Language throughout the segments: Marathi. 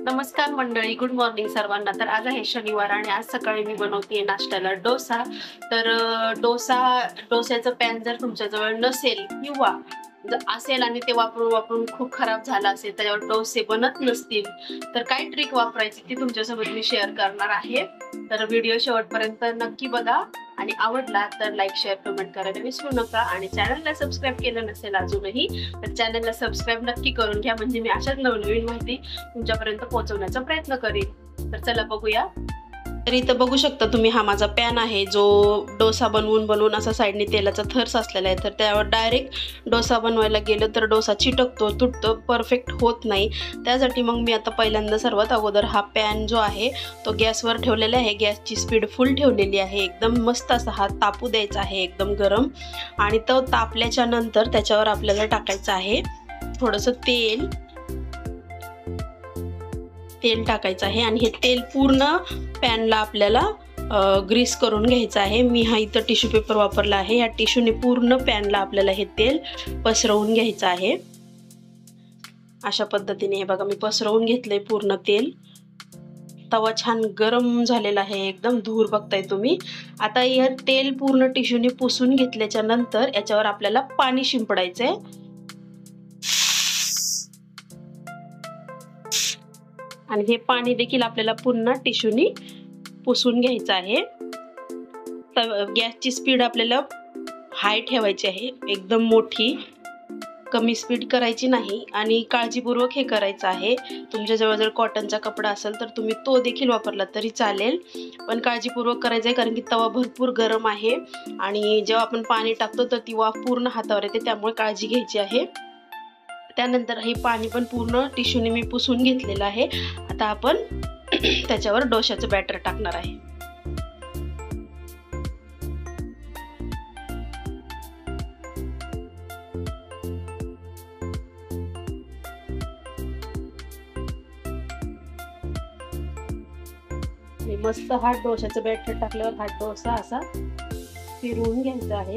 नमस्कार मंडळी, गुड मॉर्निंग सर्वांना। तर आज आहे शनिवार आणि आज सकाळी मी बनवते नाश्त्याला डोसा। तर डोस्याचं पॅन जर तुमच्याजवळ नसेल किंवा जर असेल आणि ते वापरून वापरून खूप खराब झालं असेल, त्याच्यावर डोसे बनत नसतील, तर काय ट्रिक वापरायची ती तुमच्यासोबत मी शेअर करणार आहे। तर व्हिडिओ शेवटपर्यंत नक्की बघा आणि आवडला तर लाईक शेअर कमेंट करायला विसरू नका। आणि चॅनलला सबस्क्राईब केलं नसेल अजूनही तर चॅनलला सबस्क्राईब नक्की करून घ्या, म्हणजे मी अशाच नवनवीन माहिती तुमच्यापर्यंत पोहोचवण्याचा प्रयत्न करेन। तर चला बघूया। तर इथं बघू शकता तुम्ही, हा माझा पॅन आहे जो डोसा बनवून बनवून असा साईडने तेलाचा थर साचलेला आहे। तर त्यावर डायरेक्ट डोसा बनवायला गेलं तर डोसा चिटकतो, तुटतो, परफेक्ट होत नाही। त्यासाठी मग मी आता पहिल्यांदा सर्वात अगोदर हा पॅन जो आहे तो गॅसवर ठेवलेला आहे। गॅसची स्पीड फुल ठेवलेली आहे, एकदम मस्त असा हा तापू द्यायचा आहे, एकदम गरम। आणि तो तापल्याच्या नंतर त्याच्यावर आपल्याला टाकायचं आहे थोडंसं तेल टाकायचं आहे। आणि हे तेल पूर्ण पॅनला आपल्याला ग्रीस करून घ्यायचं आहे। मी हा इथं टिश्यू पेपर वापरला आहे, या टिश्यूने पूर्ण पॅनला आपल्याला हे तेल पसरवून घ्यायचं आहे। अशा पद्धतीने हे बघा, मी पसरवून घेतलंय पूर्ण तेल। तवा छान गरम झालेला आहे, एकदम धूर बघताय तुम्ही। आता हे तेल पूर्ण टिश्यूने पुसून घेतल्याच्या नंतर याच्यावर आपल्याला पाणी शिंपडायचंय। आणि हे पाणी देखील आपल्याला पुन्हा टिश्यूनी पुसून घ्यायचं आहे। तर गॅसची स्पीड आपल्याला हाय ठेवायची आहे, एकदम मोठी, कमी स्पीड करायची नाही। आणि काळजीपूर्वक हे करायचं आहे। तुमच्याजवळ जर कॉटनचा कपडा असेल तर तुम्ही तो देखील वापरला तरी चालेल, पण काळजीपूर्वक करायचं आहे, कारण की तवा भरपूर गरम आहे आणि जेव्हा आपण पाणी टाकतो तर ती वाफ पूर्ण हातावर येते, त्यामुळे काळजी घ्यायची आहे। त्यानंतर हे पाणी पण पूर्ण टिश्यूने मी पुसून घेतलेलं आहे। आता आपण त्याच्यावर डोशाचं बॅटर टाकणार आहे। मस्त हा डोशाचं बॅटर टाकल्यावर हा डोसा असा फिरवून घ्यायचा आहे।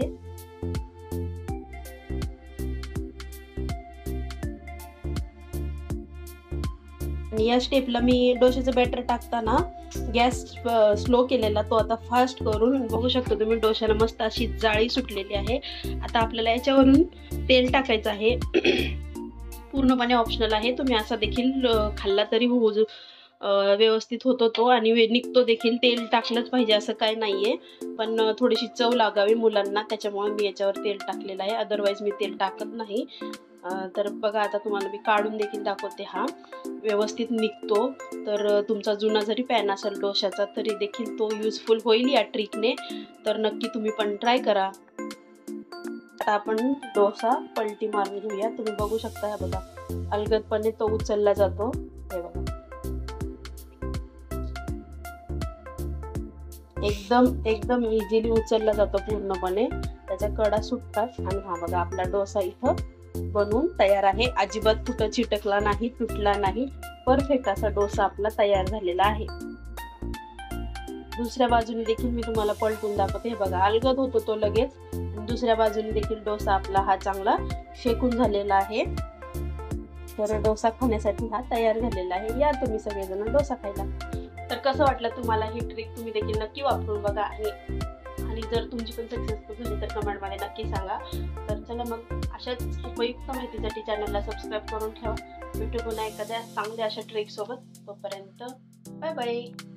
आणि या स्टेपला मी डोशाचं बॅटर टाकताना गॅस स्लो केलेला, तो आता फास्ट करून बघू शकता तुम्ही, डोशाला मस्त अशी जाळी सुटलेली आहे। आता आपल्याला याच्यावरून तेल टाकायचं आहे। पूर्णपणे ऑप्शनल आहे, तुम्ही असा देखील खाल्ला तरी व्यवस्थित होतो तो, आणि निघतो देखील। तेल टाकलंच पाहिजे असं काय नाहीये, पण थोडीशी चव लागावी मुलांना, त्याच्यामुळे मी याच्यावर तेल टाकलेलं आहे, अदरवाईज मी तेल टाकत नाही। तर बघा, आता तुम्हाला मी काढून देखील दाखवते, हा व्यवस्थित निघतो। तर तुमचा जुना जरी पॅन असेल डोशाचा तरी देखील तो युजफुल होईल या ट्रिकने। तर नक्की तुम्ही पण ट्राय करा। आता आपण डोसा पलटी मारून घेऊया। तुम्ही बघू शकता, हे बघा, अलगदपणे तो उचलला जातो, हे बघा, एकदम इझिली उचलला जातो पूर्णपणे, त्याच्या कडा सुटतात। आणि हा बघा, आपला डोसा इथं बनवून तयार आहे। अजिबात कुठं चिटकला नाही, तुटला नाही, परफेक्ट असा डोसा आपला तयार झालेला आहे। दुसऱ्या बाजूने देखील मी तुम्हाला पलटून दाखवते, हे बघा, अलगद होतो तो लगेच। आणि दुसऱ्या बाजूने देखील डोसा आपला हा चांगला शेकून झालेला आहे। तर डोसा खाण्यासाठी हा तयार झालेला आहे। या तुम्ही सगळेजण डोसा खायला। तर कसं वाटलं तुम्हाला ही ट्रिक? तुम्ही देखील नक्की वापरून बघा, आणि जर तुमची पण सक्सेसफुल झाली तर कमेंटमध्ये नक्की सांगा। तर चला मग, अशाच उपयुक्त माहितीसाठी चॅनलला सबस्क्राईब करून ठेवा। भेटू पुन्हा एखाद्या चांगल्या अशा ट्रिक सोबत। तोपर्यंत बाय बाय।